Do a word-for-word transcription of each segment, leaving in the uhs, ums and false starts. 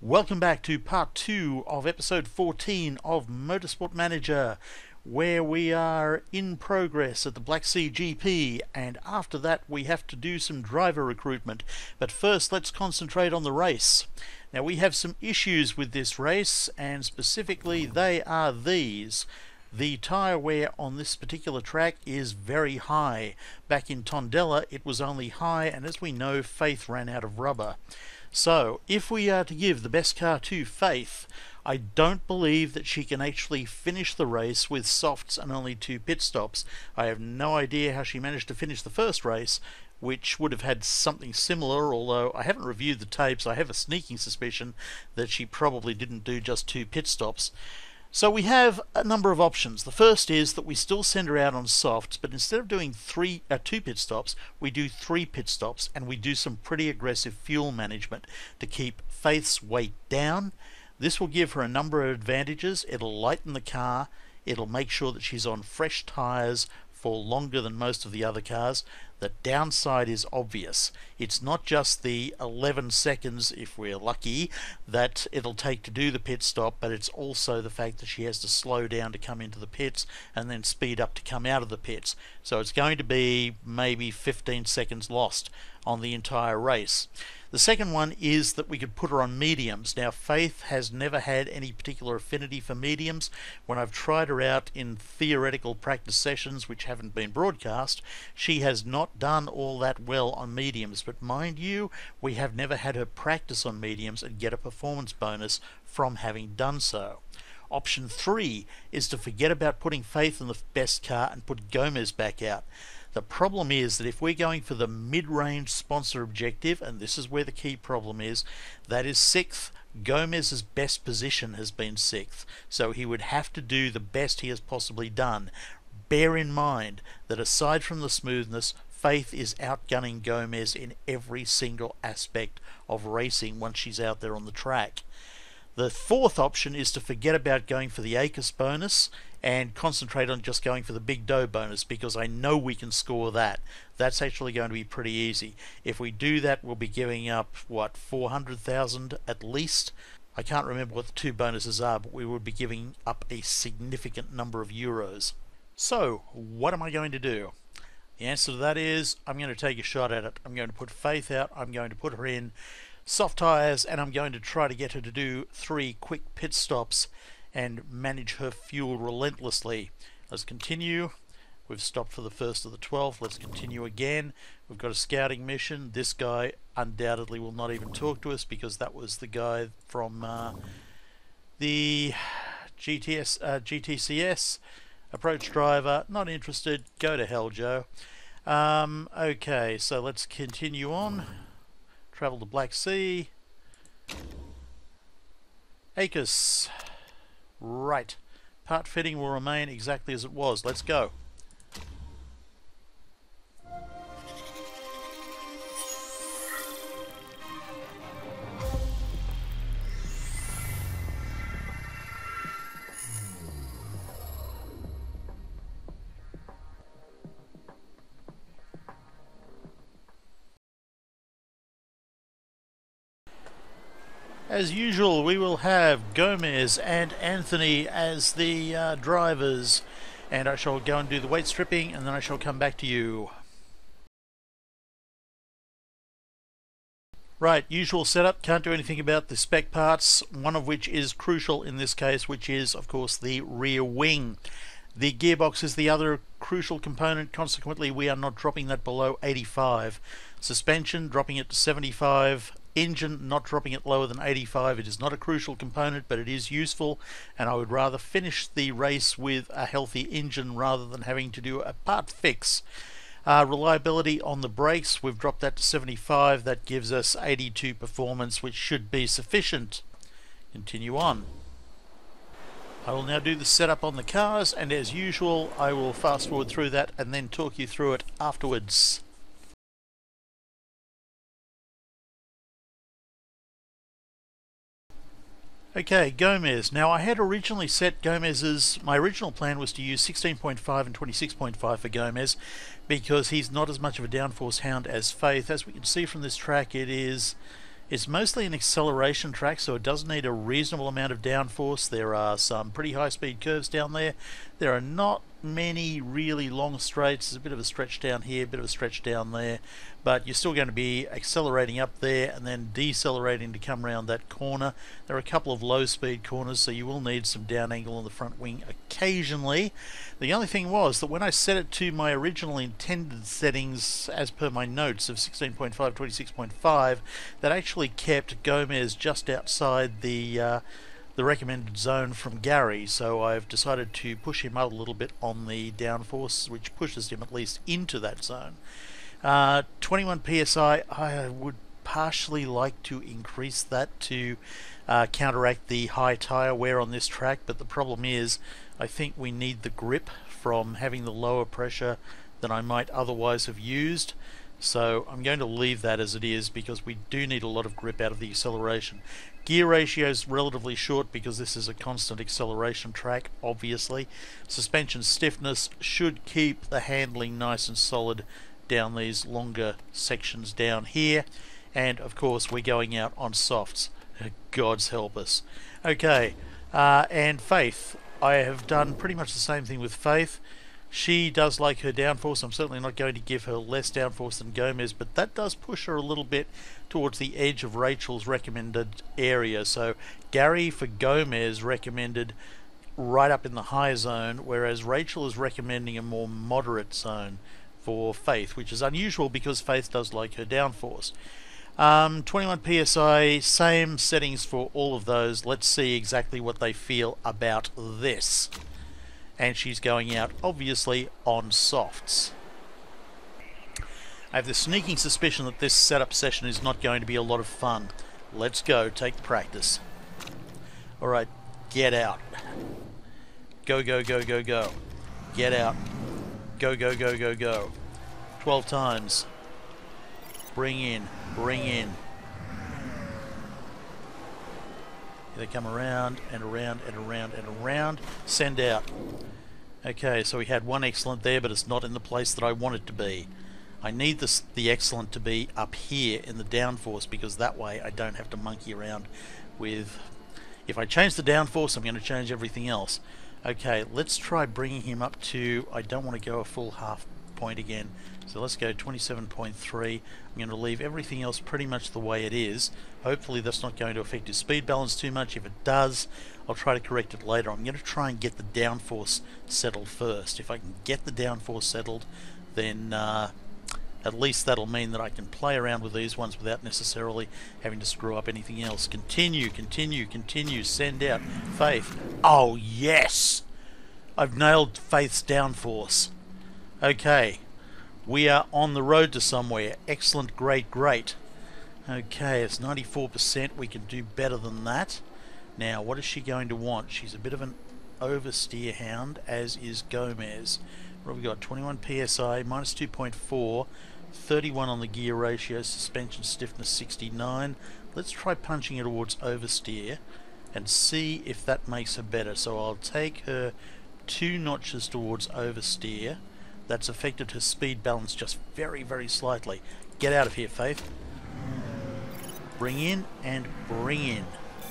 Welcome back to part two of episode fourteen of Motorsport Manager, where we are in progress at the Black Sea G P, and after that we have to do some driver recruitment. But first let's concentrate on the race. Now we have some issues with this race, and specifically they are these. The tyre wear on this particular track is very high. Back in Tondela it was only high, and as we know, Faith ran out of rubber. So, if we are to give the best car to Faith, I don't believe that she can actually finish the race with softs and only two pit stops. I have no idea how she managed to finish the first race, which would have had something similar, although I haven't reviewed the tapes. I have a sneaking suspicion that she probably didn't do just two pit stops. So we have a number of options. The first is that we still send her out on softs, but instead of doing three, uh, two pit stops, we do three pit stops, and we do some pretty aggressive fuel management to keep Faith's weight down. This will give her a number of advantages. It'll lighten the car, it'll make sure that she's on fresh tyres for longer than most of the other cars. The downside is obvious. It's not just the eleven seconds, if we're lucky, that it'll take to do the pit stop, but it's also the fact that she has to slow down to come into the pits and then speed up to come out of the pits. So it's going to be maybe fifteen seconds lost on the entire race. The second one is that we could put her on mediums. Now Faith has never had any particular affinity for mediums. When I've tried her out in theoretical practice sessions which haven't been broadcast, she has not done all that well on mediums, but mind you, we have never had her practice on mediums and get a performance bonus from having done so. Option three is to forget about putting Faith in the best car and put Gomez back out. The problem is that if we're going for the mid-range sponsor objective, and this is where the key problem is, that is sixth. Gomez's best position has been sixth, so he would have to do the best he has possibly done. Bear in mind that aside from the smoothness, Faith is outgunning Gomez in every single aspect of racing once she's out there on the track. The fourth option is to forget about going for the A C U S bonus and concentrate on just going for the Big Dough bonus, because I know we can score that. That's actually going to be pretty easy. If we do that, we'll be giving up, what, four hundred thousand at least? I can't remember what the two bonuses are, but we would be giving up a significant number of euros. So, what am I going to do? The answer to that is, I'm going to take a shot at it. I'm going to put Faith out, I'm going to put her in soft tyres, and I'm going to try to get her to do three quick pit stops and manage her fuel relentlessly. Let's continue. We've stopped for the first of the twelve. Let's continue again. We've got a scouting mission. This guy undoubtedly will not even talk to us, because that was the guy from uh, the G T S, uh, G T C S. Approach driver, not interested. Go to hell, Joe. Um, okay, so let's continue on. Travel to Black Sea. A C U S. Right. Part fitting will remain exactly as it was. Let's go. As usual, we will have Gomez and Anthony as the uh, drivers, and I shall go and do the weight stripping, and then I shall come back to you. Right, usual setup. Can't do anything about the spec parts, one of which is crucial in this case, which is, of course, the rear wing. The gearbox is the other crucial component, consequently we are not dropping that below eighty-five. Suspension, dropping it to seventy-five. Engine, not dropping it lower than eighty-five. It is not a crucial component, but it is useful, and I would rather finish the race with a healthy engine rather than having to do a part fix. Uh, reliability on the brakes, we've dropped that to seventy-five. That gives us eighty-two performance, which should be sufficient. Continue on. I will now do the setup on the cars, and as usual I will fast forward through that and then talk you through it afterwards. Okay, Gomez. Now I had originally set Gomez's, my original plan was to use sixteen point five and twenty-six point five for Gomez, because he's not as much of a downforce hound as Faith. As we can see from this track, it is It's mostly an acceleration track, so it does need a reasonable amount of downforce. There are some pretty high-speed curves down there. There are not many really long straights. There's a bit of a stretch down here, a bit of a stretch down there, but you're still going to be accelerating up there and then decelerating to come around that corner. There are a couple of low-speed corners, so you will need some down angle on the front wing occasionally. The only thing was that when I set it to my original intended settings, as per my notes of sixteen point five, twenty-six point five, that actually kept Gomez just outside the uh, the recommended zone from Gary, so I've decided to push him up a little bit on the downforce, which pushes him at least into that zone. Uh, twenty-one P S I, I would partially like to increase that to uh, counteract the high tyre wear on this track, but the problem is I think we need the grip from having the lower pressure than I might otherwise have used. So I'm going to leave that as it is because we do need a lot of grip out of the acceleration. Gear ratio is relatively short because this is a constant acceleration track, obviously. Suspension stiffness should keep the handling nice and solid down these longer sections down here. And of course we're going out on softs. God's help us. Okay, uh, and Faith. I have done pretty much the same thing with Faith. She does like her downforce. I'm certainly not going to give her less downforce than Gomez, but that does push her a little bit towards the edge of Rachel's recommended area. So Gary for Gomez recommended right up in the high zone, whereas Rachel is recommending a more moderate zone for Faith, which is unusual because Faith does like her downforce. Um, twenty-one P S I, same settings for all of those. Let's see exactly what they feel about this. And she's going out obviously on softs. I have the sneaking suspicion that this setup session is not going to be a lot of fun. Let's go, take practice. Alright, get out. Go, go, go, go, go. Get out. Go, go, go, go, go. twelve times. Bring in, bring in. They come around and around and around and around. Send out. Okay, so we had one excellent there, but it's not in the place that I want it to be. I need this, the excellent to be up here in the downforce, because that way I don't have to monkey around with... If I change the downforce, I'm going to change everything else. Okay, let's try bringing him up to... I don't want to go a full half point again. So let's go twenty-seven point three. I'm going to leave everything else pretty much the way it is. Hopefully that's not going to affect his speed balance too much. If it does, I'll try to correct it later. I'm going to try and get the downforce settled first. If I can get the downforce settled, then uh, at least that'll mean that I can play around with these ones without necessarily having to screw up anything else. Continue, continue, continue. Send out. Faith. Oh, yes! I've nailed Faith's downforce. Okay. We are on the road to somewhere. Excellent, great, great. Okay, it's ninety-four percent. We can do better than that. Now, what is she going to want? She's a bit of an oversteer hound, as is Gomez. What have we got? twenty-one P S I, minus two point four, thirty-one on the gear ratio, suspension stiffness sixty-nine. Let's try punching her towards oversteer and see if that makes her better. So I'll take her two notches towards oversteer. That's affected her speed balance just very, very slightly. Get out of here, Faith. Bring in and bring in.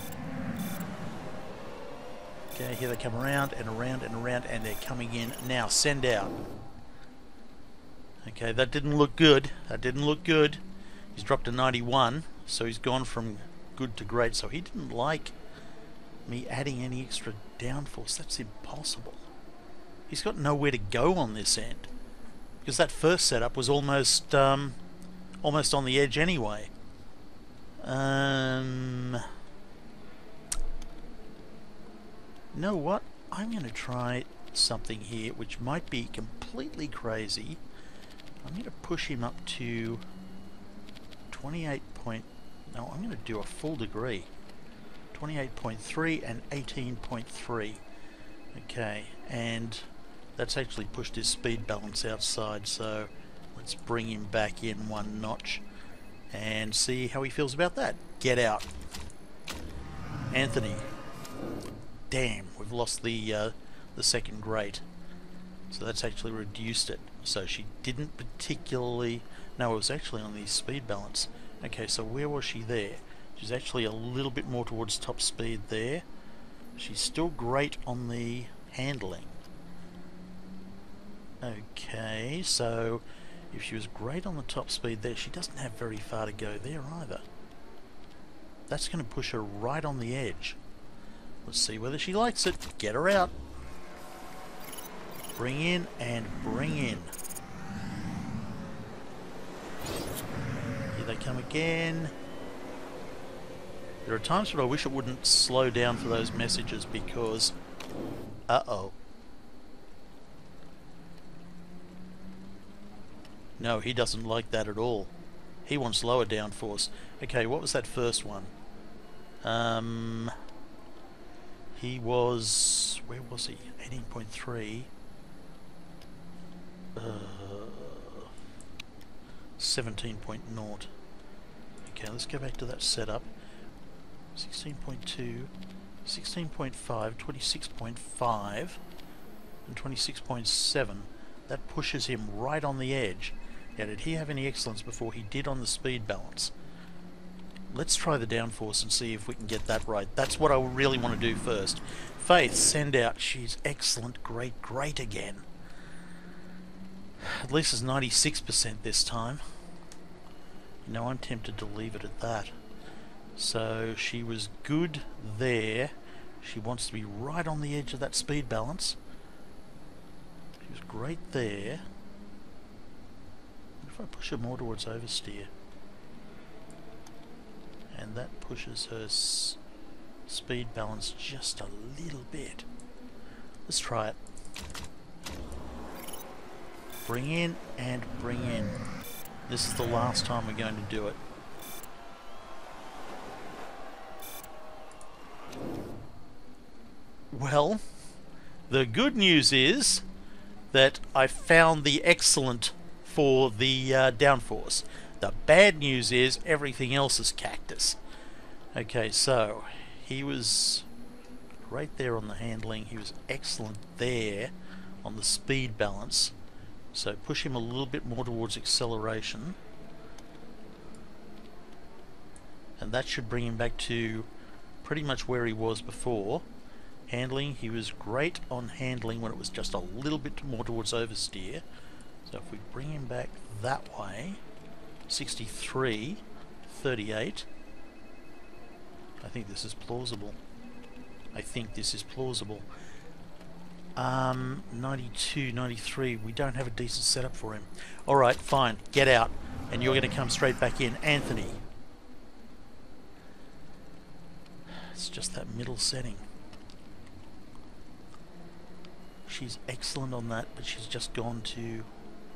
Okay, here they come around and around and around, and they're coming in now. Send out. Okay, that didn't look good. That didn't look good. He's dropped to ninety-one, so he's gone from good to great. So he didn't like me adding any extra downforce. That's impossible. He's got nowhere to go on this end, because that first setup was almost um, almost on the edge anyway. Um, know what? I'm going to try something here which might be completely crazy. I'm going to push him up to twenty-eight point... No, I'm going to do a full degree. twenty-eight point three and eighteen point three. Okay, and that's actually pushed his speed balance outside, so let's bring him back in one notch and see how he feels about that. Get out. Anthony. Damn, we've lost the uh, the second grate. So that's actually reduced it. So she didn't particularly... No, it was actually on the speed balance. Okay, so where was she there? She's actually a little bit more towards top speed there. She's still great on the handling. Okay, so if she was great on the top speed there, she doesn't have very far to go there either. That's going to push her right on the edge. Let's see whether she likes it. Get her out. Bring in and bring in. Here they come again. There are times when I wish it wouldn't slow down for those messages because... Uh-oh. No, he doesn't like that at all. He wants lower downforce. Okay, what was that first one? Um... He was... Where was he? eighteen point three. Uh, seventeen point zero. Okay, let's go back to that setup. sixteen point two, sixteen point five, twenty-six point five, and twenty-six point seven. That pushes him right on the edge. Now, did he have any excellence before? He did on the speed balance. Let's try the downforce and see if we can get that right. That's what I really want to do first. Faith, send out. She's excellent, great, great again. At least it's ninety-six percent this time. You know, I'm tempted to leave it at that. So she was good there. She wants to be right on the edge of that speed balance. She was great there. What if I push her more towards oversteer? And that pushes her s speed balance just a little bit. Let's try it. Bring in and bring in. This is the last time we're going to do it. Well, the good news is that I found the excellent for the uh, downforce. The bad news is everything else is cactus. Okay, so he was right there on the handling. He was excellent there on the speed balance. So push him a little bit more towards acceleration. And that should bring him back to pretty much where he was before. Handling, he was great on handling when it was just a little bit more towards oversteer. So if we bring him back that way, sixty-three, thirty-eight. I think this is plausible. I think this is plausible. Um, ninety-two, ninety-three, we don't have a decent setup for him. Alright, fine, get out. And you're going to come straight back in. Anthony. It's just that middle setting. She's excellent on that, but she's just gone to...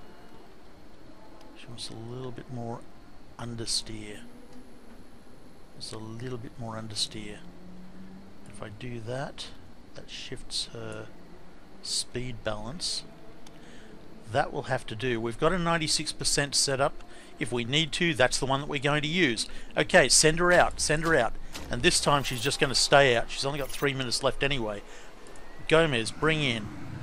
She wants a little bit more understeer. Just a little bit more understeer. If I do that, that shifts her speed balance. That will have to do. We've got a ninety-six percent setup. If we need to, that's the one that we're going to use. Okay, send her out, send her out. And this time she's just going to stay out. She's only got three minutes left anyway. Gomez, bring in.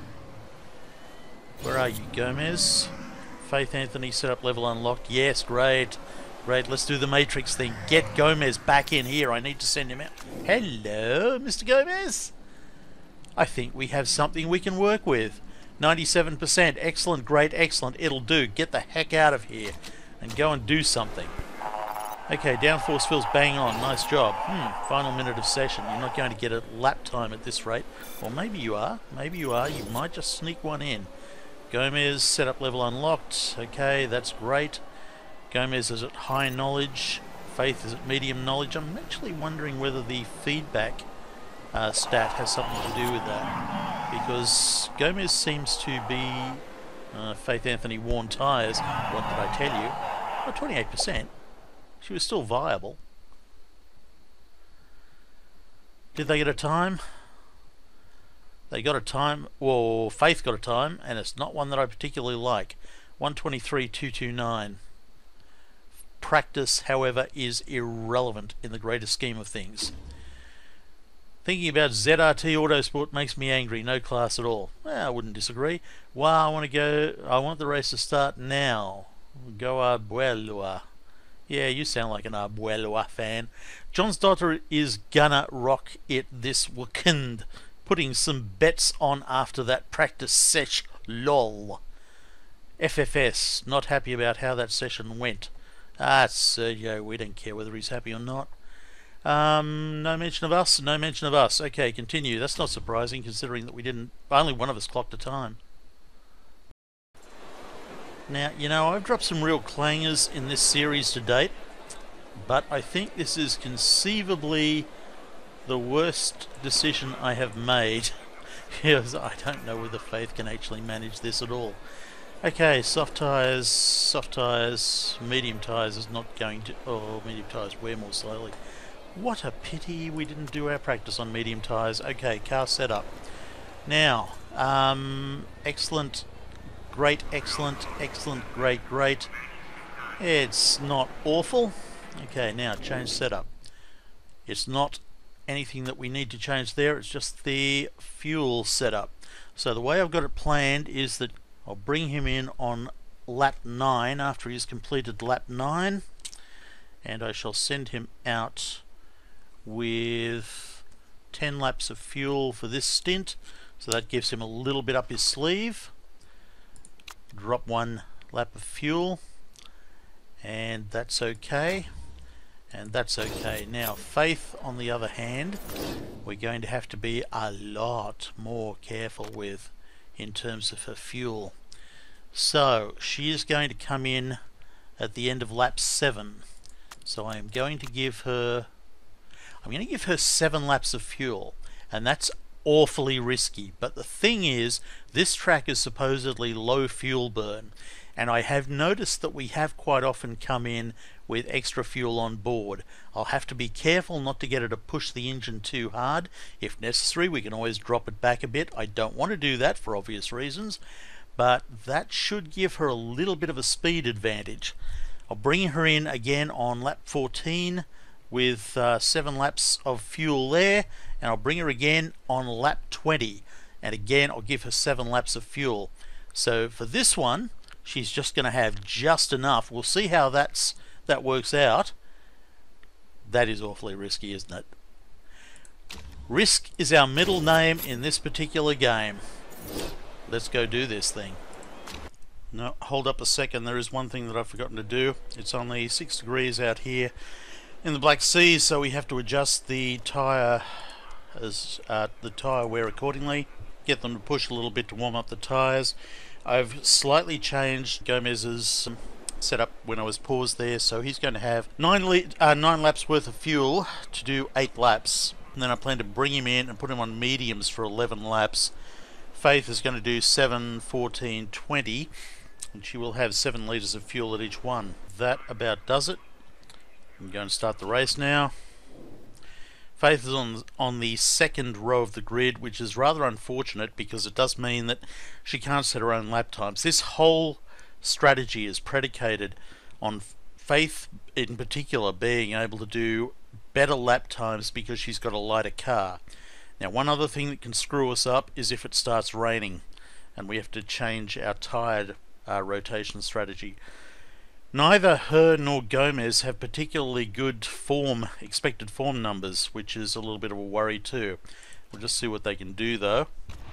Where are you, Gomez? Faith Anthony, setup level unlocked. Yes, great. Great, let's do the Matrix thing. Get Gomez back in here. I need to send him out. Hello, Mister Gomez. I think we have something we can work with. ninety-seven percent. Excellent, great, excellent. It'll do. Get the heck out of here and go and do something. Okay, downforce feels bang on. Nice job. Hmm, final minute of session. You're not going to get a lap time at this rate. Or maybe you are. Maybe you are. You might just sneak one in. Gomez, setup level unlocked. Okay, that's great. Gomez is at high knowledge. Faith is at medium knowledge. I'm actually wondering whether the feedback uh, stat has something to do with that. Because Gomez seems to be... Uh, Faith Anthony worn tyres. What did I tell you? Oh, twenty-eight percent. She was still viable. Did they get a time? They got a time, well, Faith got a time, and it's not one that I particularly like. one twenty-three two twenty-nine. Practice, however, is irrelevant in the greater scheme of things. Thinking about Z R T Autosport makes me angry. No class at all. Well, I wouldn't disagree. Wow, I want to go. I want the race to start now. Go a buelua. Yeah, you sound like an Abuelo fan. John's daughter is gonna rock it this weekend, putting some bets on after that practice sesh. Lol. F F S, not happy about how that session went. Ah, Sergio, we don't care whether he's happy or not. Um, no mention of us, no mention of us. Okay, continue. That's not surprising considering that we didn't, only one of us clocked a time. Now, you know, I've dropped some real clangers in this series to date, but I think this is conceivably the worst decision I have made, because I don't know whether Faith can actually manage this at all. Okay, soft tyres, soft tyres, medium tyres is not going to... Oh, medium tyres wear more slowly. What a pity we didn't do our practice on medium tyres. Okay, car setup. Now, um, excellent, great, excellent, excellent, great, great. It's not awful. Okay, now change setup. It's not anything that we need to change there, it's just the fuel setup. So the way I've got it planned is that I'll bring him in on lap nine after he's completed lap nine, and I shall send him out with ten laps of fuel for this stint, so that gives him a little bit up his sleeve. Drop one lap of fuel, and that's okay, and that's okay. Now Faith, on the other hand, we're going to have to be a lot more careful with in terms of her fuel. So she is going to come in at the end of lap seven, so I am going to give her I'm going to give her seven laps of fuel, and that's awfully risky. But the thing is, this track is supposedly low fuel burn, and I have noticed that we have quite often come in with extra fuel on board. I'll have to be careful not to get her to push the engine too hard. If necessary, we can always drop it back a bit. I don't want to do that for obvious reasons, but that should give her a little bit of a speed advantage. I'll bring her in again on lap fourteen with uh, seven laps of fuel there, and I'll bring her again on lap twenty, and again I'll give her seven laps of fuel. So for this one, she's just going to have just enough. We'll see how that's that works out. That is awfully risky, isn't it? Risk is our middle name in this particular game. Let's go do this thing. No, hold up a second, there is one thing that I've forgotten to do. It's only six degrees out here in the Black Sea, so we have to adjust the tyre as uh, the tyre wear accordingly. Get them to push a little bit to warm up the tyres. I've slightly changed Gomez's setup when I was paused there, so he's going to have nine, li uh, nine laps worth of fuel to do eight laps, and then I plan to bring him in and put him on mediums for eleven laps. Faith is going to do seven, fourteen, twenty, and she will have seven litres of fuel at each one. That about does it. I'm going to start the race now. Faith is on on the second row of the grid, which is rather unfortunate because it does mean that she can't set her own lap times. This whole strategy is predicated on Faith in particular being able to do better lap times because she's got a lighter car. Now, one other thing that can screw us up is if it starts raining and we have to change our tyre uh, rotation strategy. Neither her nor Gomez have particularly good form, expected form numbers, which is a little bit of a worry too. We'll just see what they can do though.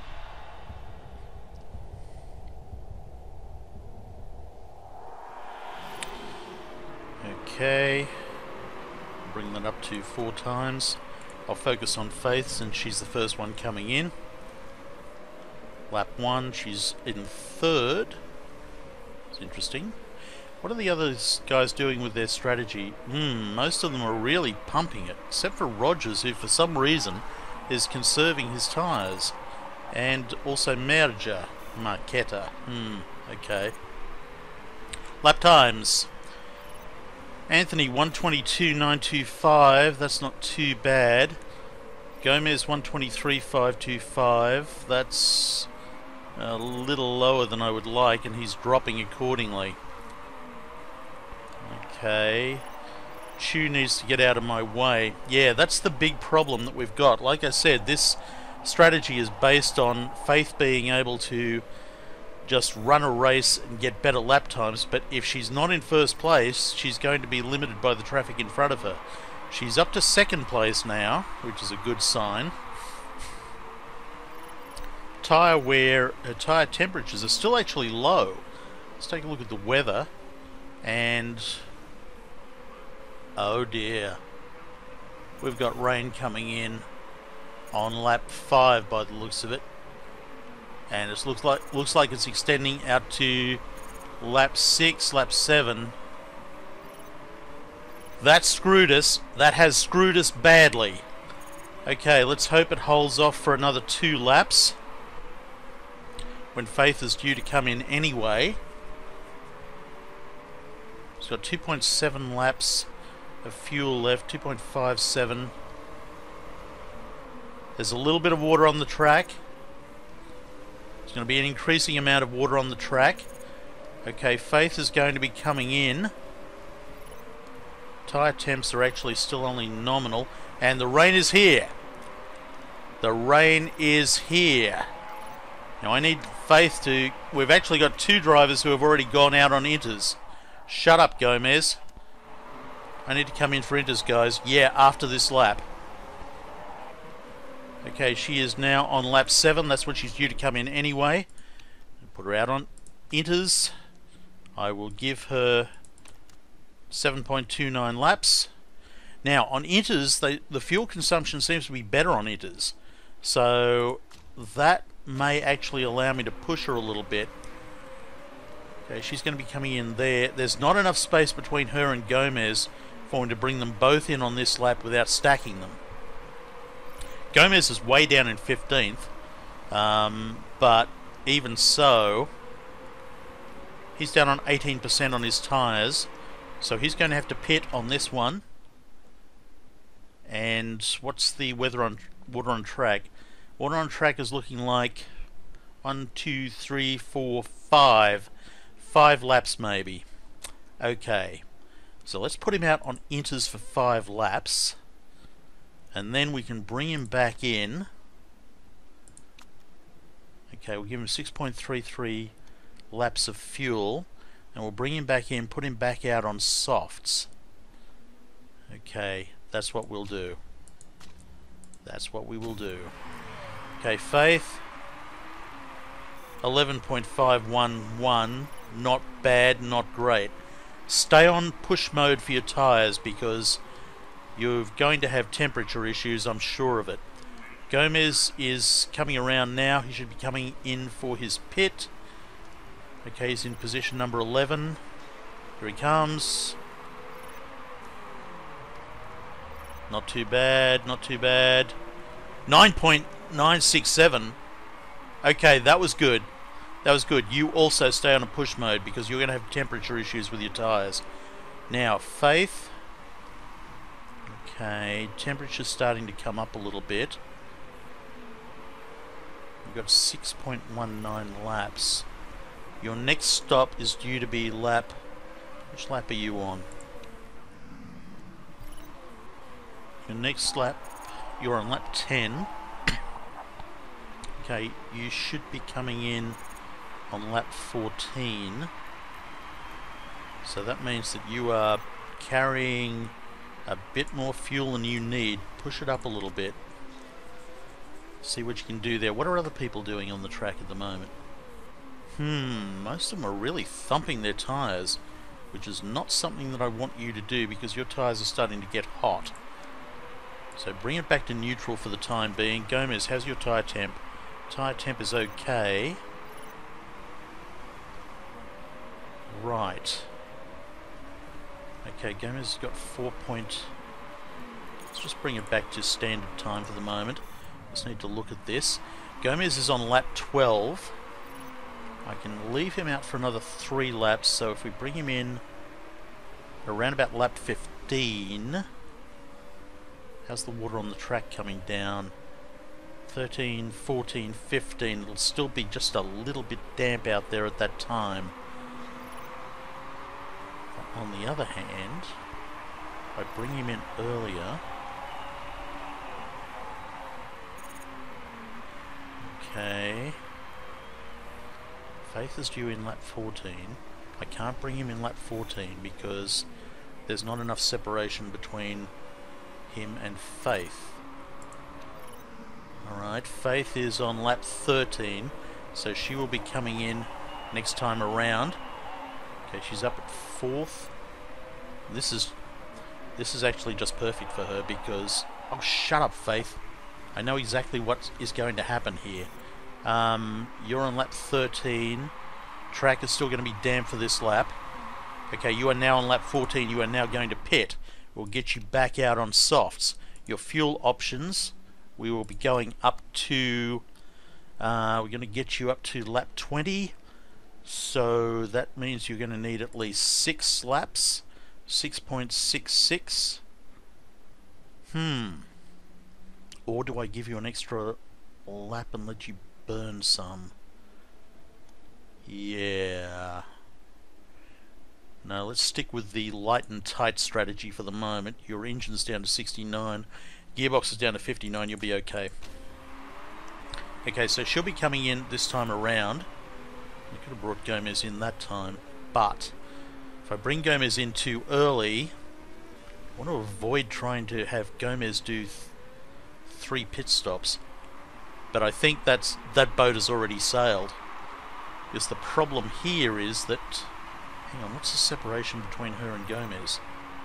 Okay, bring that up to four times. I'll focus on Faith since she's the first one coming in. Lap one, she's in third. It's interesting. What are the other guys doing with their strategy? Hmm, most of them are really pumping it, except for Rogers, who for some reason is conserving his tyres. And also Merja, Marquetta. Hmm, okay. Lap times. Anthony, one twenty-two nine twenty-five, that's not too bad. Gomez, one twenty-three five twenty-five, that's a little lower than I would like, and he's dropping accordingly. Okay, Chu needs to get out of my way. Yeah, that's the big problem that we've got. Like I said, this strategy is based on Faith being able to just run a race and get better lap times, but if she's not in first place, she's going to be limited by the traffic in front of her. She's up to second place now, which is a good sign. Tyre wear, her tyre temperatures are still actually low. Let's take a look at the weather, and oh dear, we've got rain coming in on lap five by the looks of it. And it looks like looks like it's extending out to lap six, lap seven. That screwed us. That has screwed us badly. Okay, let's hope it holds off for another two laps, when Faith is due to come in anyway. It's got two point seven laps of fuel left, two point five seven. There's a little bit of water on the track. There's going to be an increasing amount of water on the track. Okay, Faith is going to be coming in. Tyre temps are actually still only nominal, and the rain is here. The rain is here. Now I need Faith to... We've actually got two drivers who have already gone out on inters. Shut up, Gomez. I need to come in for inters, guys. Yeah, after this lap. Okay, she is now on lap seven. That's when she's due to come in anyway. Put her out on inters. I will give her seven point two nine laps. Now, on inters, they, the fuel consumption seems to be better on inters. So, that may actually allow me to push her a little bit. Okay, she's going to be coming in there. There's not enough space between her and Gomez for me to bring them both in on this lap without stacking them. Gomez is way down in fifteenth, um, but even so, he's down on eighteen percent on his tyres, so he's going to have to pit on this one. And what's the weather on water on track? Water on track is looking like one, two, three, four, five, five laps maybe. Okay, so let's put him out on inters for five laps. And then we can bring him back in. Okay, we'll give him six point three three laps of fuel. And we'll bring him back in, put him back out on softs. Okay, that's what we'll do. That's what we will do. Okay, Faith. eleven point five one one. Not bad, not great. Stay on push mode for your tyres, because you're going to have temperature issues, I'm sure of it. Gomez is coming around now. He should be coming in for his pit. Okay, he's in position number eleven. Here he comes. Not too bad, not too bad. nine point nine six seven. Okay, that was good. That was good. You also stay on a push mode, because you're going to have temperature issues with your tyres. Now, Faith. Okay, temperature's starting to come up a little bit. We've got six point one nine laps. Your next stop is due to be lap... Which lap are you on? Your next lap... You're on lap ten. Okay, you should be coming in on lap fourteen. So that means that you are carrying a bit more fuel than you need. Push it up a little bit. See what you can do there. What are other people doing on the track at the moment? Hmm, most of them are really thumping their tyres, which is not something that I want you to do, because your tyres are starting to get hot. So bring it back to neutral for the time being. Gomez, how's your tyre temp? Tyre temp is okay. Right. Okay, Gomez has got four point... Let's just bring it back to standard time for the moment. Just need to look at this. Gomez is on lap twelve. I can leave him out for another three laps, so if we bring him in around about lap fifteen... How's the water on the track coming down? thirteen, fourteen, fifteen. It'll still be just a little bit damp out there at that time. On the other hand, if I bring him in earlier... Okay... Faith is due in lap fourteen. I can't bring him in lap fourteen because there's not enough separation between him and Faith. Alright, Faith is on lap thirteen, so she will be coming in next time around. Okay, she's up at fourth. This is this is actually just perfect for her because... Oh, shut up, Faith. I know exactly what is going to happen here. Um, you're on lap thirteen. Track is still going to be damp for this lap. Okay, you are now on lap fourteen. You are now going to pit. We'll get you back out on softs. Your fuel options, we will be going up to... Uh, we're going to get you up to lap twenty. So that means you're going to need at least six laps. six point six six. Hmm. Or do I give you an extra lap and let you burn some? Yeah. No, let's stick with the light and tight strategy for the moment. Your engine's down to sixty-nine. Gearbox is down to fifty-nine. You'll be okay. Okay, so she'll be coming in this time around. I could have brought Gomez in that time, but if I bring Gomez in too early, I want to avoid trying to have Gomez do th three pit stops. But I think that's that boat has already sailed. Because the problem here is that... Hang on, what's the separation between her and Gomez?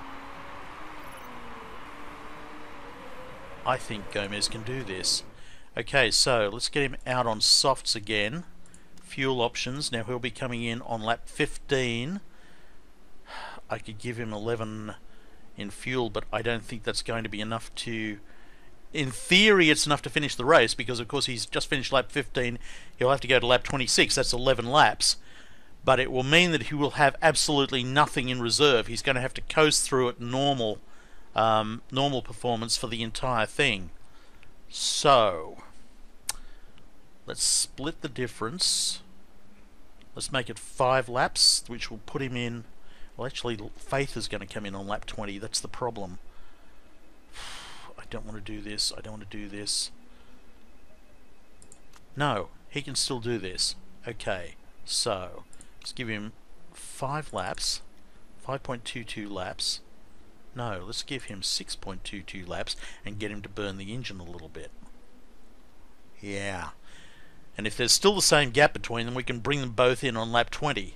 I think Gomez can do this. Okay, so let's get him out on softs again. Fuel options. Now he'll be coming in on lap fifteen. I could give him eleven in fuel, but I don't think that's going to be enough to... In theory, it's enough to finish the race, because of course he's just finished lap fifteen. He'll have to go to lap twenty-six. That's eleven laps. But it will mean that he will have absolutely nothing in reserve. He's going to have to coast through at normal, um, normal performance for the entire thing. So... let's split the difference. Let's make it five laps, which will put him in... Well, actually, Faith is going to come in on lap twenty. That's the problem. I don't want to do this. I don't want to do this. No, he can still do this. Okay, so let's give him five laps. five point two two laps. No, let's give him six point two two laps and get him to burn the engine a little bit. Yeah. And if there's still the same gap between them, we can bring them both in on lap twenty.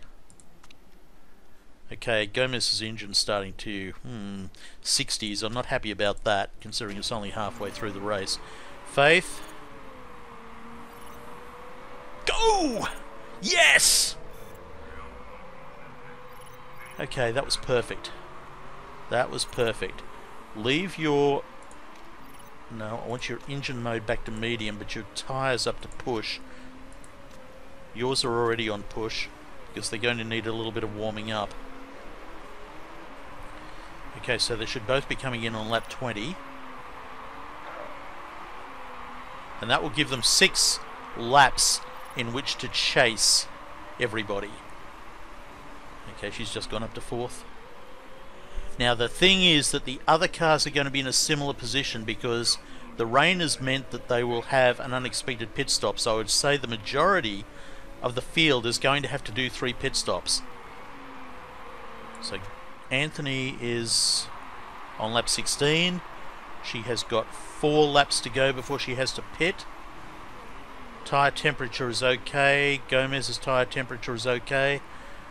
Okay, Gomez's engine's starting to, hmm, sixties. I'm not happy about that, considering it's only halfway through the race. Faith. Go! Yes! Okay, that was perfect. That was perfect. Leave your... No, I want your engine mode back to medium, but your tyres up to push. Yours are already on push, because they're going to need a little bit of warming up. Okay, so they should both be coming in on lap twenty. And that will give them six laps in which to chase everybody. Okay, she's just gone up to fourth. Now the thing is that the other cars are going to be in a similar position because the rain has meant that they will have an unexpected pit stop. So I would say the majority of the field is going to have to do three pit stops. So Anthony is on lap sixteen. She has got four laps to go before she has to pit. Tyre temperature is okay. Gomez's tyre temperature is okay.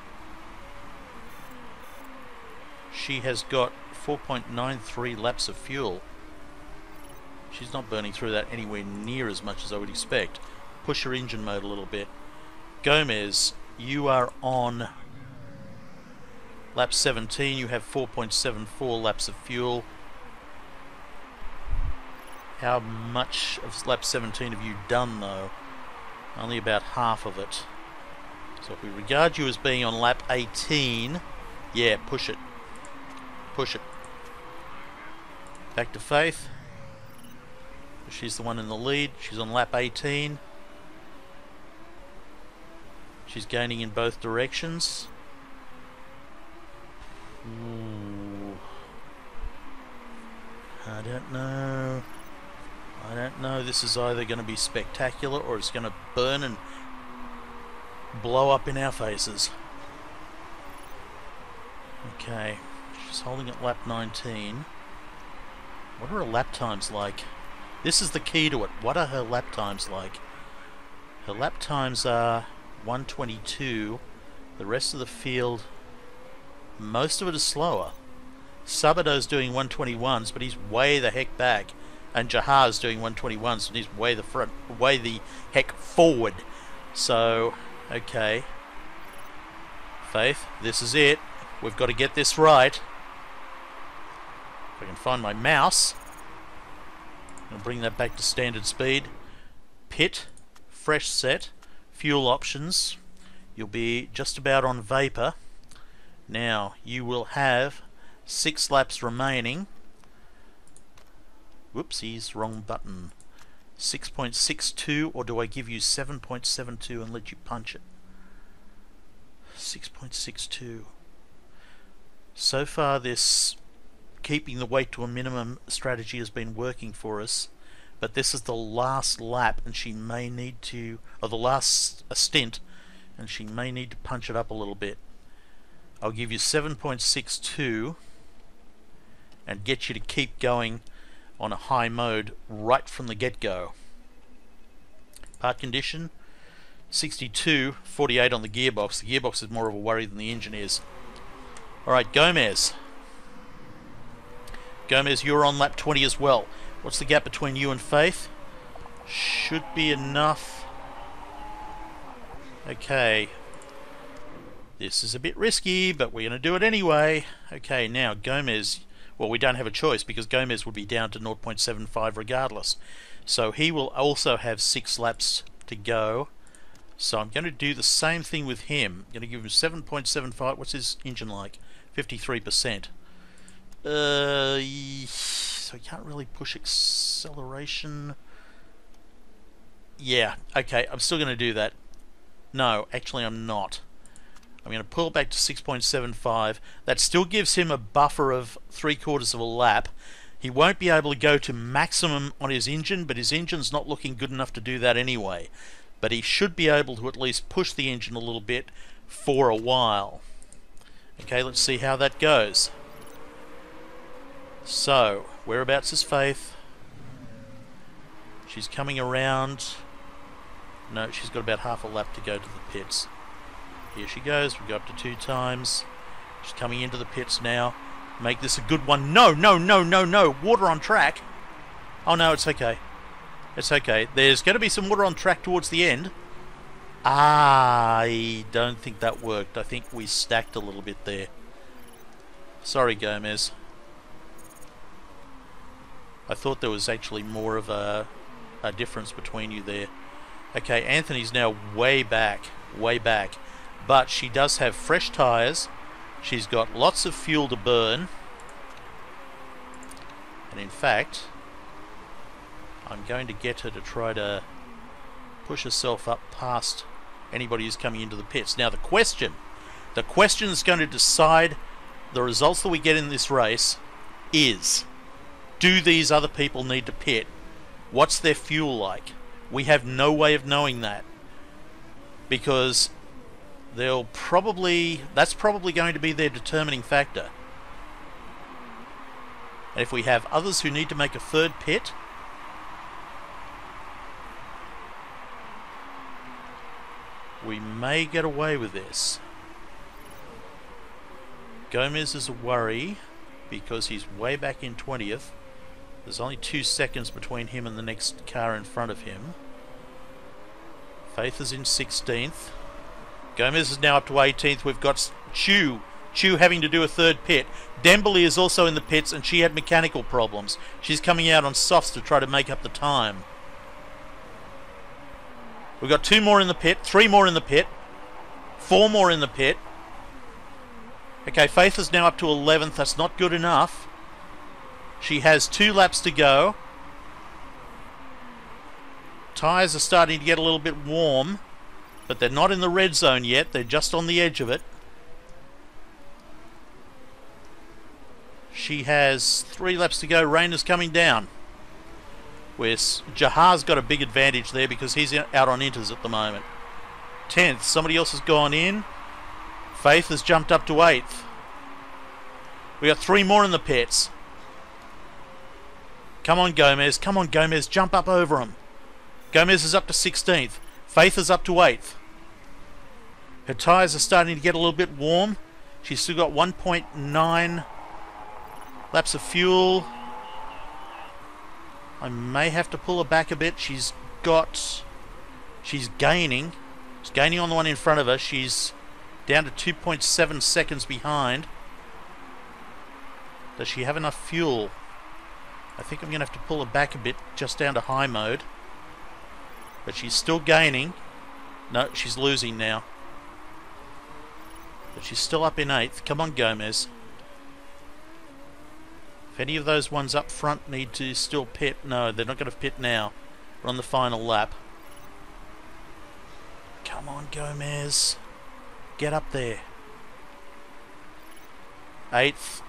She has got four point nine three laps of fuel. She's not burning through that anywhere near as much as I would expect. Push your engine mode a little bit. Gomez, you are on lap seventeen. You have four point seven four laps of fuel. How much of lap seventeen have you done though? Only about half of it. So if we regard you as being on lap eighteen, yeah, push it. Push it. Back to Faith. She's the one in the lead. She's on lap eighteen. She's gaining in both directions. Ooh. I don't know. I don't know. This is either going to be spectacular or it's going to burn and blow up in our faces. Okay, she's holding at lap nineteen. What are her lap times like? This is the key to it. What are her lap times like? Her lap times are one twenty-two. The rest of the field, most of it is slower. Sabado's doing one twenty-ones, but he's way the heck back. And Jahar's doing one twenty-ones, and he's way the front, way the heck forward. So, okay. Faith, this is it. We've got to get this right. If I can find my mouse. I'll bring that back to standard speed. Pit, fresh set, fuel options. You'll be just about on vapor. Now, you will have six laps remaining. Whoopsies, wrong button. six point six two, or do I give you seven point seven two and let you punch it? six point six two. So far, this keeping the weight to a minimum strategy has been working for us, but this is the last lap, and she may need to, or the last a stint, and she may need to punch it up a little bit. I'll give you seven point six two and get you to keep going on a high mode right from the get-go. Part condition, sixty-two, forty-eight on the gearbox. The gearbox is more of a worry than the engine is. Alright, Gomez. Gomez, you're on lap twenty as well. What's the gap between you and Faith? Should be enough. Okay. This is a bit risky, but we're going to do it anyway. Okay, now Gomez, well, we don't have a choice because Gomez would be down to zero point seven five regardless. So he will also have six laps to go. So I'm going to do the same thing with him. I'm going to give him seven point seven five. What's his engine like? fifty-three percent. Uh, so he can't really push acceleration. Yeah, okay, I'm still going to do that. No, actually I'm not. I'm going to pull back to six point seven five. That still gives him a buffer of three quarters of a lap. He won't be able to go to maximum on his engine, but his engine's not looking good enough to do that anyway. But he should be able to at least push the engine a little bit for a while. Okay, let's see how that goes. So, whereabouts is Faith? She's coming around. No, she's got about half a lap to go to the pits. Here she goes. We'll go up to two times. She's coming into the pits now. Make this a good one. No, no, no, no, no. Water on track. Oh, no, it's okay. It's okay. There's going to be some water on track towards the end. I don't think that worked. I think we stacked a little bit there. Sorry, Gomez. I thought there was actually more of a, a difference between you there. Okay, Anthony's now way back. Way back. But she does have fresh tyres. She's got lots of fuel to burn. And in fact, I'm going to get her to try to push herself up past anybody who's coming into the pits. Now the question, the question that's going to decide the results that we get in this race is, do these other people need to pit? What's their fuel like? We have no way of knowing that, because they'll probably, that's probably going to be their determining factor. And if we have others who need to make a third pit, we may get away with this. Gomez is a worry because he's way back in twentieth. There's only two seconds between him and the next car in front of him. Faith is in sixteenth. Gomez is now up to eighteenth. We've got Chu. Chu having to do a third pit. Dembele is also in the pits, and she had mechanical problems. She's coming out on softs to try to make up the time. We've got two more in the pit, three more in the pit, four more in the pit. Okay, Faith is now up to eleventh. That's not good enough. She has two laps to go. Tyres are starting to get a little bit warm, but they're not in the red zone yet. They're just on the edge of it. She has three laps to go. Rain is coming down. Where Jahar's got a big advantage there because he's out on inters at the moment. tenth. Somebody else has gone in. Faith has jumped up to eighth. We got three more in the pits. Come on, Gomez. Come on, Gomez. Jump up over them. Gomez is up to sixteenth. Faith is up to eighth. Her tyres are starting to get a little bit warm. She's still got one point nine laps of fuel. I may have to pull her back a bit. She's got... She's gaining. She's gaining on the one in front of her. She's down to two point seven seconds behind. Does she have enough fuel? I think I'm going to have to pull her back a bit, just down to high mode. But she's still gaining. No, she's losing now. But she's still up in eighth. Come on, Gomez. If any of those ones up front need to still pit, no, they're not going to pit now. We're on the final lap. Come on, Gomez. Get up there. Eighth.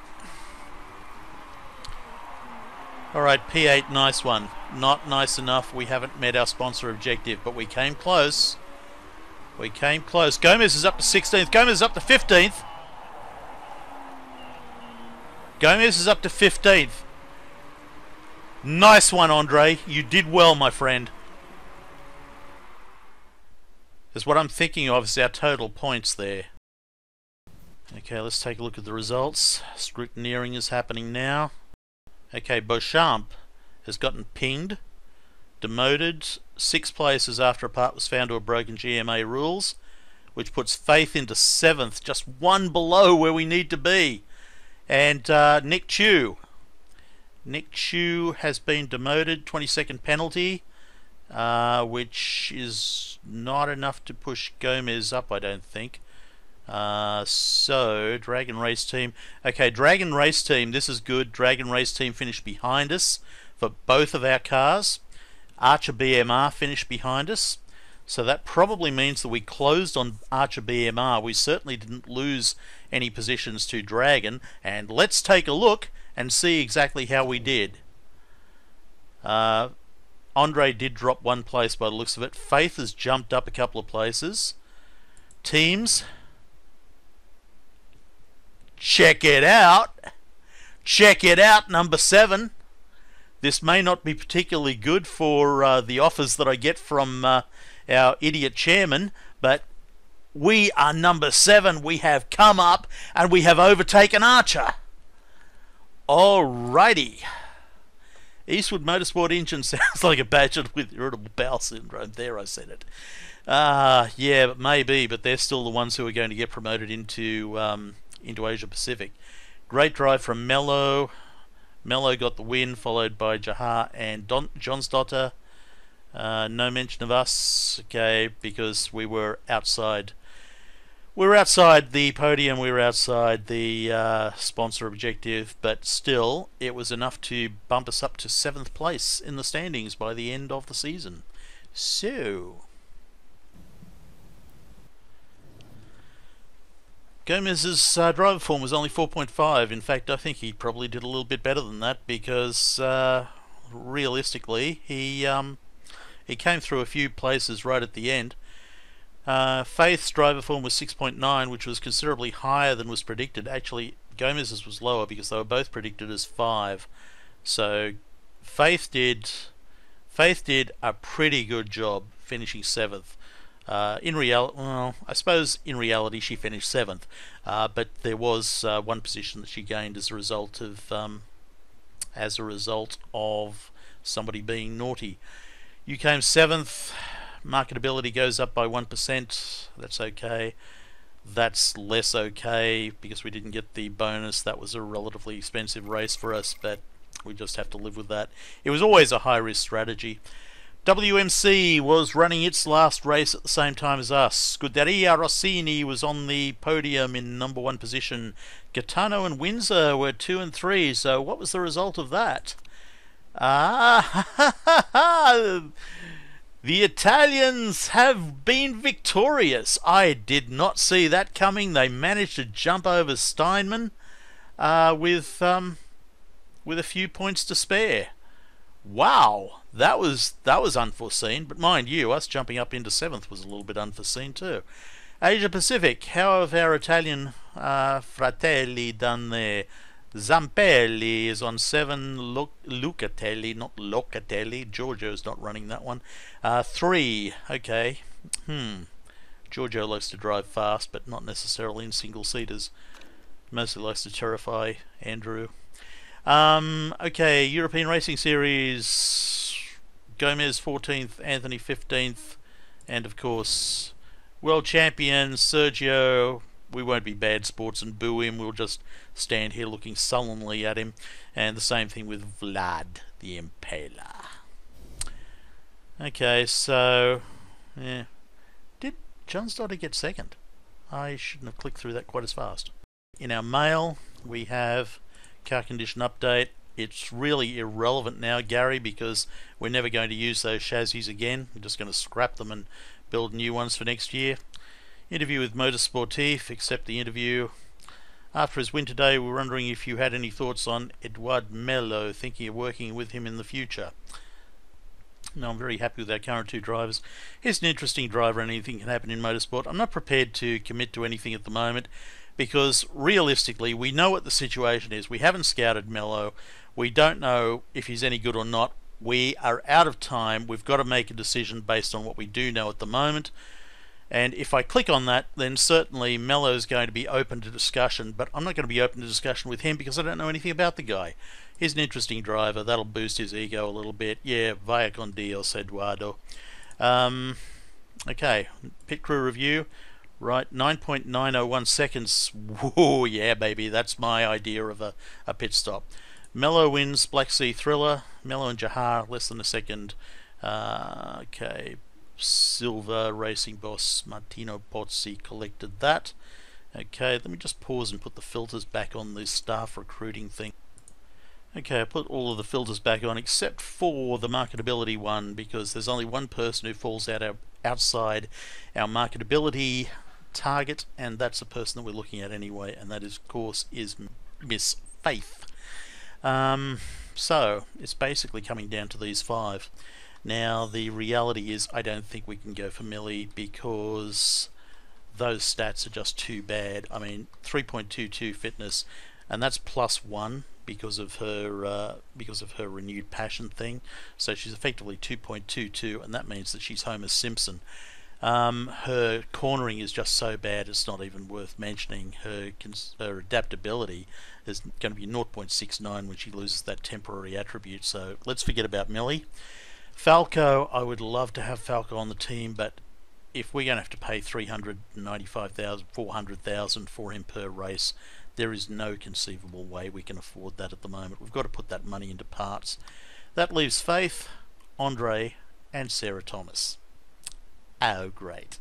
Alright, P eight, nice one. Not nice enough. We haven't met our sponsor objective, but we came close. We came close. Gomez is up to sixteenth. Gomez is up to fifteenth. Gomez is up to fifteenth. Nice one, Andre. You did well, my friend. Because what I'm thinking of is our total points there. Okay, let's take a look at the results. Scrutineering is happening now. Okay, Beauchamp has gotten pinged, demoted six places after a part was found to have broken G M A rules, which puts Faith into seventh, just one below where we need to be. And uh, Nick Chu. Nick Chu has been demoted, twenty second penalty, uh, which is not enough to push Gomez up, I don't think. Uh, so, Dragon Race Team. Okay, Dragon Race Team, this is good. Dragon Race Team finished behind us for both of our cars. Archer B M R finished behind us. So that probably means that we closed on Archer B M R. We certainly didn't lose any positions to Dragon. And let's take a look and see exactly how we did. Uh, Andre did drop one place by the looks of it. Faith has jumped up a couple of places. Teams... Check it out. Check it out, number seven. This may not be particularly good for uh, the offers that I get from uh, our idiot chairman, but we are number seven. We have come up and we have overtaken Archer. Alrighty. Eastwood Motorsport engine sounds like a badger with irritable bowel syndrome. There, I said it. Uh, yeah, but maybe, but they're still the ones who are going to get promoted into... Um, into Asia Pacific. Great drive from Mello. Mello got the win, followed by Jahar and Don Johnsdotter. Uh, no mention of us, okay, because we were outside. We were outside the podium. We were outside the uh, sponsor objective, but still, it was enough to bump us up to seventh place in the standings by the end of the season. So. Gomez's uh, driver form was only four point five. In fact, I think he probably did a little bit better than that because, uh, realistically, he um, he came through a few places right at the end. Uh, Faith's driver form was six point nine, which was considerably higher than was predicted. Actually, Gomez's was lower because they were both predicted as five. So, Faith did Faith did a pretty good job finishing seventh. Uh, in reality, well, I suppose in reality she finished seventh, uh, but there was uh, one position that she gained as a result of um, as a result of somebody being naughty. You came seventh. Marketability goes up by one percent. That's okay. That's less okay because we didn't get the bonus. That was a relatively expensive race for us, but we just have to live with that. It was always a high-risk strategy. W M C was running its last race at the same time as us. Scuderia Rossini was on the podium in number one position. Gaetano and Windsor were two and three. So what was the result of that? Ah, the Italians have been victorious. I did not see that coming. They managed to jump over Steinman uh, with um, with a few points to spare. Wow, that was that was unforeseen. But mind you, us jumping up into seventh was a little bit unforeseen too. Asia Pacific, how have our Italian uh, fratelli done there? Zampelli is on seven. Lu- Lucatelli, not Locatelli. Giorgio's not running that one. Uh, three. Okay. Hmm. Giorgio likes to drive fast, but not necessarily in single seaters. Mostly likes to terrify Andrew. Um, okay, European Racing Series. Gomez fourteenth, Anthony fifteenth, and of course, World Champion Sergio. We won't be bad sports and boo him. We'll just stand here looking sullenly at him. And the same thing with Vlad, the Impaler. Okay, so yeah, did Johnsdotter get second? I shouldn't have clicked through that quite as fast. In our mail, we have car condition update. It's really irrelevant now, Gary, because we're never going to use those chassis again. We're just going to scrap them and build new ones for next year. Interview with Motorsport, accept the interview. After his win today, we were wondering if you had any thoughts on Eduard Mello, thinking of working with him in the future. No, I'm very happy with our current two drivers. He's an interesting driver and anything can happen in motorsport. I'm not prepared to commit to anything at the moment because realistically we know what the situation is. We haven't scouted Mello. We don't know if he's any good or not. We are out of time. We've got to make a decision based on what we do know at the moment. And if I click on that, then certainly Mello is going to be open to discussion, but I'm not going to be open to discussion with him because I don't know anything about the guy. He's an interesting driver. That'll boost his ego a little bit. Yeah, vaya con Dios, Eduardo. Um, okay, pit crew review. Right, nine point nine oh one seconds. Whoa, yeah, baby, that's my idea of a, a pit stop. Mello wins Black Sea Thriller. Mello and Jahar, less than a second. Uh, okay. Silver Racing boss Martino Pozzi collected that. Okay, let me just pause and put the filters back on this staff recruiting thing. Okay, I put all of the filters back on except for the marketability one because there's only one person who falls out our, outside our marketability target, and that's the person that we're looking at anyway, and that is, of course is Miss Faith. Um, so it's basically coming down to these five. Now the reality is I don't think we can go for Millie because those stats are just too bad. I mean, three point two two fitness, and that's plus one because of her uh, because of her renewed passion thing. So she's effectively two point two two, and that means that she's Homer Simpson. Um, her cornering is just so bad it's not even worth mentioning. Her, her adaptability is going to be zero point six nine when she loses that temporary attribute. So let's forget about Millie. Falco, I would love to have Falco on the team, but if we're going to have to pay three hundred ninety-five thousand dollars, four hundred thousand dollars for him per race, there is no conceivable way we can afford that at the moment. We've got to put that money into parts. That leaves Faith, Andre, and Sarah Thomas. Oh, great.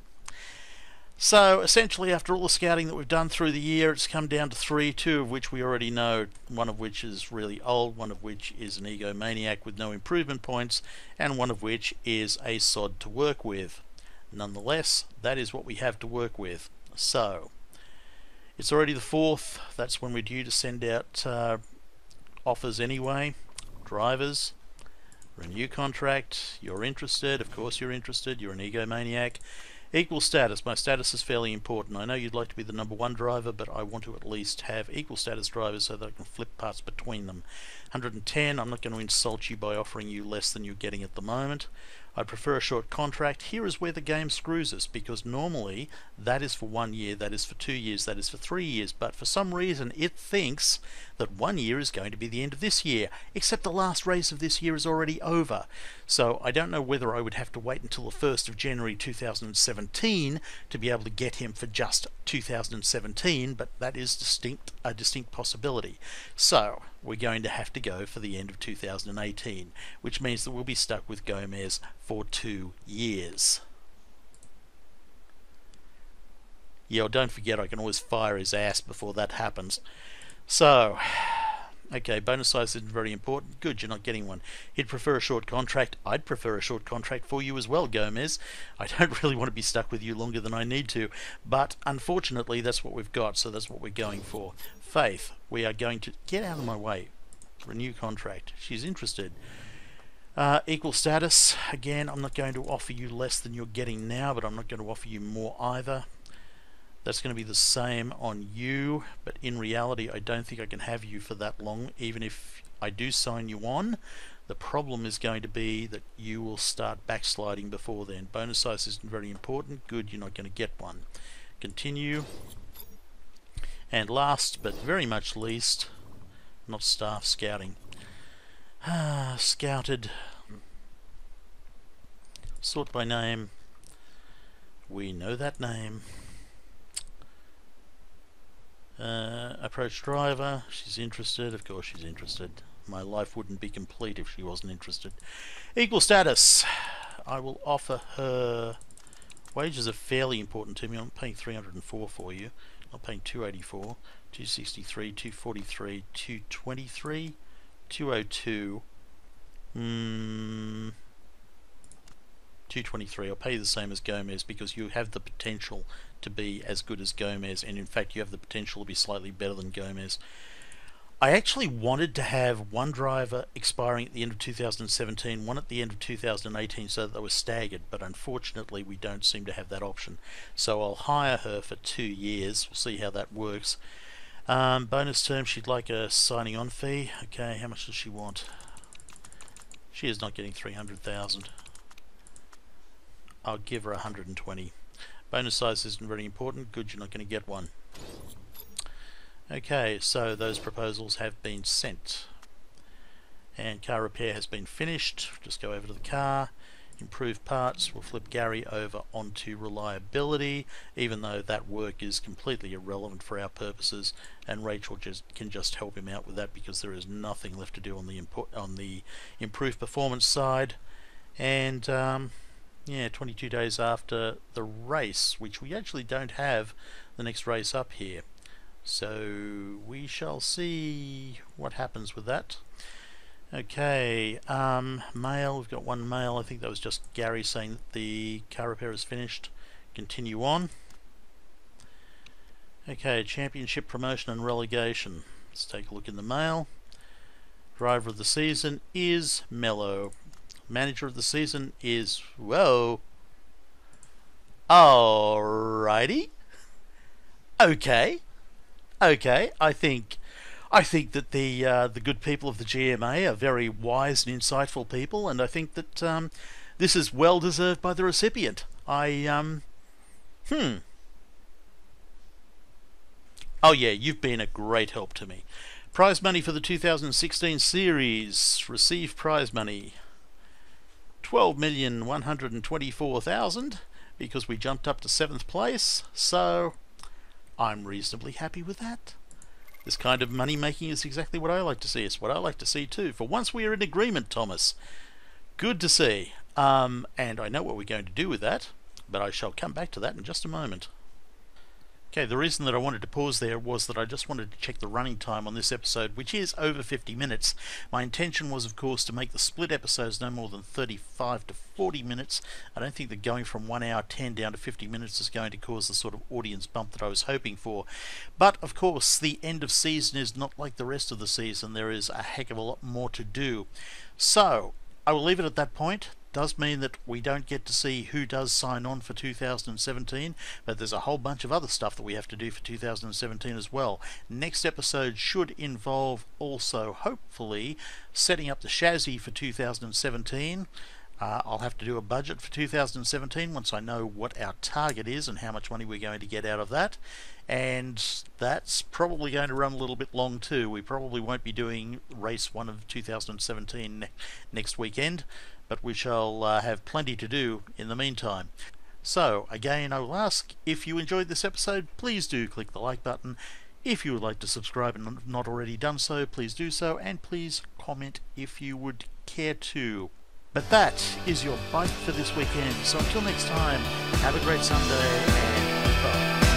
So, essentially, after all the scouting that we've done through the year, it's come down to three, two of which we already know, one of which is really old, one of which is an egomaniac with no improvement points, and one of which is a sod to work with. Nonetheless, that is what we have to work with. So, it's already the fourth. That's when we're due to send out uh, offers anyway. Drivers, renew contract, you're interested, of course you're interested, you're an egomaniac. Equal status. My status is fairly important. I know you'd like to be the number one driver, but I want to at least have equal status drivers so that I can flip parts between them. one hundred ten, I'm not going to insult you by offering you less than you're getting at the moment. I'd prefer a short contract. Here is where the game screws us, because normally that is for one year, that is for two years, that is for three years, but for some reason it thinks that one year is going to be the end of this year, except the last race of this year is already over. So I don't know whether I would have to wait until the first of January two thousand seventeen to be able to get him for just two thousand seventeen, but that is distinct a distinct possibility. So we're going to have to go for the end of two thousand eighteen, which means that we'll be stuck with Gomez for two years. Yeah, don't forget I can always fire his ass before that happens. So, okay, bonus size isn't very important. Good, you're not getting one. He'd prefer a short contract. I'd prefer a short contract for you as well, Gomez. I don't really want to be stuck with you longer than I need to, but unfortunately that's what we've got, so that's what we're going for. Faith, we are going to get out of my way. Renew contract. She's interested. Uh, equal status, again, I'm not going to offer you less than you're getting now, but I'm not going to offer you more either. That's going to be the same on you, but in reality I don't think I can have you for that long. Even if I do sign you on, the problem is going to be that you will start backsliding before then. Bonus size isn't very important. Good, you're not going to get one. Continue. And last but very much least, not staff, scouting. Ah, scouted. Sort by name. We know that name. Uh, approach driver. She's interested. Of course she's interested. My life wouldn't be complete if she wasn't interested. Equal status. I will offer her... Wages are fairly important to me. I'm paying three hundred and four for you. I'm paying two eighty-four, two sixty-three, two forty-three, two twenty-three, two oh two, mm, two twenty-three. I'll pay you the same as Gomez because you have the potential to be as good as Gomez, and in fact you have the potential to be slightly better than Gomez. I actually wanted to have one driver expiring at the end of two thousand seventeen, one at the end of two thousand eighteen, so that they were staggered, but unfortunately we don't seem to have that option. So I'll hire her for two years. We'll see how that works. Um, bonus term, she'd like a signing on fee. Okay, how much does she want? She is not getting three hundred thousand. I'll give her one hundred and twenty. Bonus size isn't very important. Good, you're not going to get one. Okay, so those proposals have been sent. And car repair has been finished. Just go over to the car. Improve parts. We'll flip Gary over onto reliability, even though that work is completely irrelevant for our purposes, and Rachel just can just help him out with that because there is nothing left to do on the import on the improved performance side. And um, yeah, twenty-two days after the race, which we actually don't have the next race up here. So we shall see what happens with that. Okay, um, mail, we've got one mail. I think that was just Gary saying that the car repair is finished. Continue on. Okay, championship promotion and relegation. Let's take a look in the mail. Driver of the season is Mello. Manager of the season is, whoa. Alrighty. Okay. Okay, I think I think that the uh, the good people of the G M A are very wise and insightful people, and I think that um, this is well deserved by the recipient. I um hmm. Oh yeah, you've been a great help to me. Prize money for the two thousand sixteen series. Receive prize money. twelve million one hundred twenty-four thousand because we jumped up to seventh place. So I'm reasonably happy with that. This kind of money making is exactly what I like to see. It's what I like to see too. For once we are in agreement, Thomas. Good to see. Um, and I know what we're going to do with that, but I shall come back to that in just a moment. Okay, the reason that I wanted to pause there was that I just wanted to check the running time on this episode, which is over fifty minutes. My intention was, of course, to make the split episodes no more than thirty-five to forty minutes. I don't think that going from one hour ten down to fifty minutes is going to cause the sort of audience bump that I was hoping for. But, of course, the end of season is not like the rest of the season. There is a heck of a lot more to do. So, I will leave it at that point. Does mean that we don't get to see who does sign on for two thousand seventeen, but there's a whole bunch of other stuff that we have to do for two thousand seventeen as well. Next episode should involve also, hopefully, setting up the chassis for two thousand seventeen. Uh, I'll have to do a budget for two thousand seventeen once I know what our target is and how much money we're going to get out of that. And that's probably going to run a little bit long too. We probably won't be doing race one of two thousand seventeen ne next weekend, but we shall uh, have plenty to do in the meantime. So, again, I will ask, if you enjoyed this episode, please do click the like button. If you would like to subscribe and not already done so, please do so, and please comment if you would care to. But that is your bite for this weekend. So until next time, have a great Sunday, and goodbye.